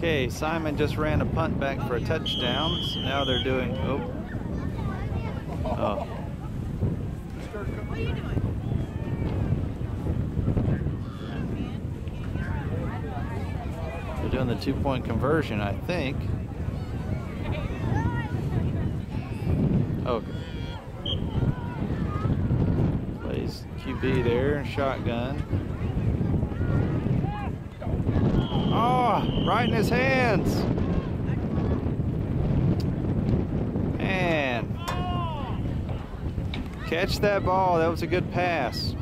Okay, Simon just ran a punt back for a touchdown, so now they're doing, oh. What are you doing? They're doing the 2-point conversion, I think. Okay. Plays QB there, shotgun. Oh, right in his hands. Man. Catch that ball. That was a good pass.